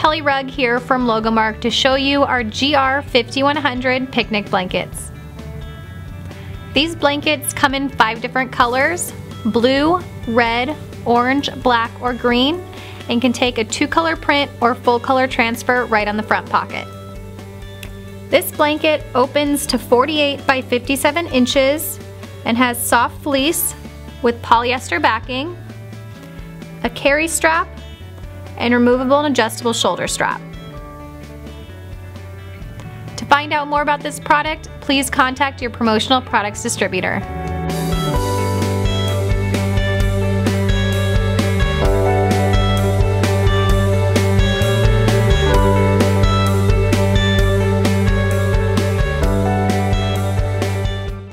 Kelly Rugg here from Logomark to show you our GR5100 picnic blankets. These blankets come in 5 different colors: blue, red, orange, black, or green, and can take a 2-color print or full color transfer right on the front pocket. This blanket opens to 48 by 57 inches and has soft fleece with polyester backing, a carry strap, and removable and adjustable shoulder strap. To find out more about this product, please contact your promotional products distributor.